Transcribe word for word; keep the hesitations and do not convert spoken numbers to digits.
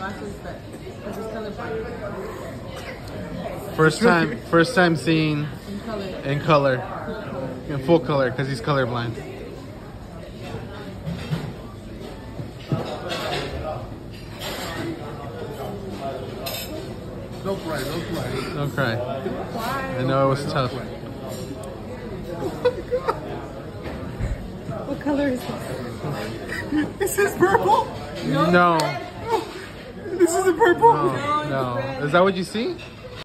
glasses, but because it's colorblind. First time, first time seeing In color. in color, in full color, because he's colorblind. Don't cry, don't cry. Don't cry. I know it was tough. What color is this? This is purple? No. This is a purple? No. No. Is that what you see?